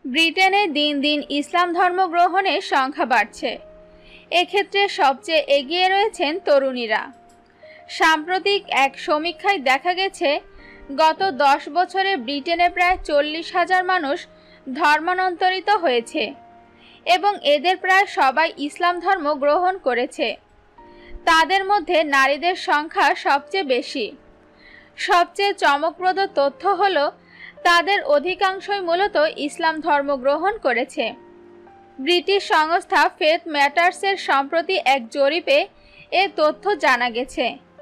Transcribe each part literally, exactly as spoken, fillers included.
ব্রিটেনে দিন দিন ইসলাম ধর্ম গ্রহণের সংখ্যা বাড়ছে। এক্ষেত্রে সবচেয়ে এগিয়ে রয়েছেন তরুণীরা। সাম্প্রতিক এক সমীক্ষায় দেখা গেছে, গত দশ বছরে ব্রিটেনে প্রায় চল্লিশ হাজার মানুষ ধর্মান্তরিত হয়েছে এবং এদের প্রায় সবাই ইসলাম ধর্ম গ্রহণ করেছে। তাদের মধ্যে নারীদের সংখ্যা সবচেয়ে বেশি। সবচেয়ে চমকপ্রদ তথ্য হলো, তাদের অধিকাংশই মূলত ইসলাম ধর্ম গ্রহণ করেছে। ব্রিটিশ সংস্থা ফেথ ম্যাটার্সের সম্প্রতি এক জরিপে এ তথ্য জানা গেছে।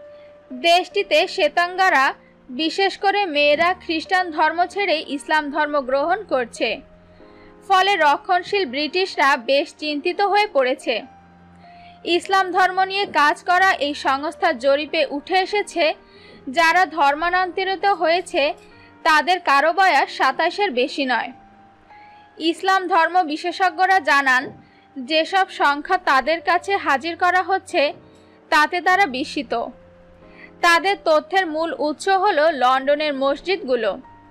দেশটিতে শ্বেতাঙ্গরা, বিশেষ করে মেয়েরা, খ্রিস্টান ধর্ম ছেড়ে ইসলাম ধর্ম গ্রহণ করছে। ফলে রক্ষণশীল ব্রিটিশরা বেশ চিন্তিত হয়ে পড়েছে। ইসলাম ধর্ম নিয়ে কাজ করা এই সংস্থার জরিপে উঠে এসেছে, যারা ধর্মান্তরিত হয়েছে তাদের কারো বয়স সাতাশের বেশি নয়। ইসলাম ধর্ম বিশেষজ্ঞরা জানান, যেসব সংখ্যা তাদের কাছে হাজির করা হচ্ছে তাতে তারা বিস্মিত। তাদের তথ্যের মূল উৎস হলো লন্ডনের মসজিদগুলো।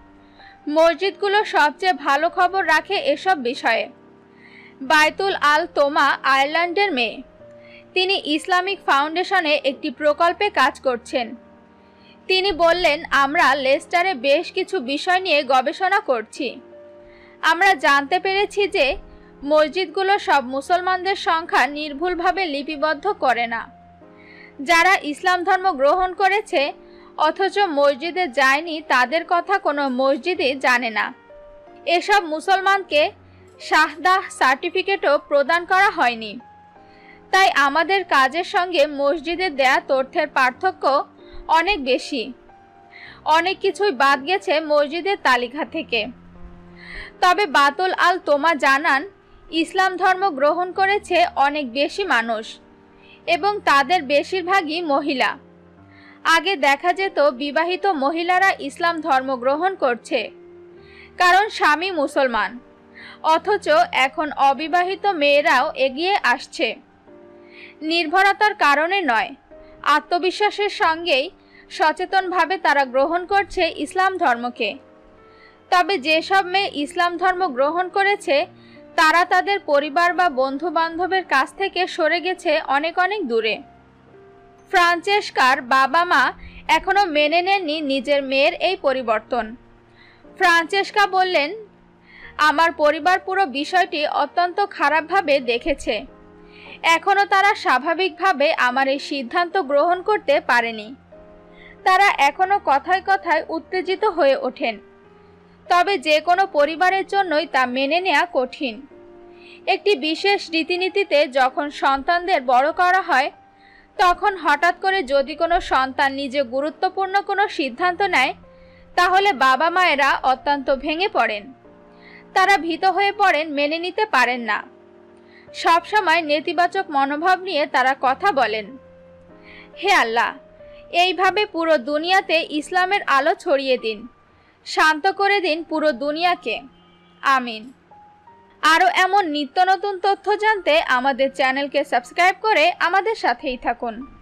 মসজিদগুলো সবচেয়ে ভালো খবর রাখে এসব বিষয়ে। বায়তুল আল তোমা আয়ারল্যান্ডের মেয়ে। তিনি ইসলামিক ফাউন্ডেশনে একটি প্রকল্পে কাজ করছেন। তিনি বললেন, আমরা লেস্টারে বেশ কিছু বিষয় নিয়ে গবেষণা করছি। আমরা জানতে পেরেছি যে মসজিদগুলো সব মুসলমানদের সংখ্যা নির্ভুলভাবে লিপিবদ্ধ করে না। যারা ইসলাম ধর্ম গ্রহণ করেছে অথচ মসজিদে যায়নি, তাদের কথা কোনো মসজিদই জানে না। এসব মুসলমানকে শাহদাহ সার্টিফিকেটও প্রদান করা হয়নি। তাই আমাদের কাজের সঙ্গে মসজিদের দেয়া তথ্যের পার্থক্য অনেক বেশি। অনেক কিছুই বাদ গেছে মসজিদের তালিকা থেকে। তবে বাতুল আল তোমা জানান, ইসলাম ধর্ম গ্রহণ করেছে অনেক বেশি মানুষ এবং তাদের বেশিরভাগই মহিলা। আগে দেখা যেত বিবাহিত মহিলারা ইসলাম ধর্ম গ্রহণ করছে কারণ স্বামী মুসলমান, অথচ এখন অবিবাহিত মেয়েরাও এগিয়ে আসছে। নির্ভরতার কারণে নয়, আত্মবিশ্বাসের সঙ্গেই সচেতনভাবে তারা গ্রহণ করছে ইসলাম ধর্মকে। তবে যেসব মেয়ে ইসলাম ধর্ম গ্রহণ করেছে তারা তাদের পরিবার বা বন্ধু বান্ধবের কাছ থেকে সরে গেছে অনেক অনেক দূরে। ফ্রান্সেস্কার বাবা মা এখনো মেনে নেননি নিজের মেয়ের এই পরিবর্তন। ফ্রান্সেস্কা বললেন, আমার পরিবার পুরো বিষয়টি অত্যন্ত খারাপভাবে দেখেছে। এখনো তারা স্বাভাবিকভাবে আমার এই সিদ্ধান্ত গ্রহণ করতে পারেনি। তারা এখনো কথায় কথায় উত্তেজিত হয়ে ওঠেন। তবে যে কোনো পরিবারের জন্যই তা মেনে নেওয়া কঠিন। একটি বিশেষ রীতিনীতিতে যখন সন্তানদের বড় করা হয়, তখন হঠাৎ করে যদি কোনো সন্তান নিজে গুরুত্বপূর্ণ কোনো সিদ্ধান্ত নেয়, তাহলে বাবা মায়েরা অত্যন্ত ভেঙে পড়েন। তারা ভীত হয়ে পড়েন, মেনে নিতে পারেন না। সবসময় নেতিবাচক মনোভাব নিয়ে তারা কথা বলেন। হে আল্লাহ, এইভাবে পুরো দুনিয়াতে ইসলামের আলো ছড়িয়ে দিন, শান্ত করে দিন পুরো দুনিয়াকে। আমিন। আরও এমন নিত্য নতুন তথ্য জানতে আমাদের চ্যানেলকে সাবস্ক্রাইব করে আমাদের সাথেই থাকুন।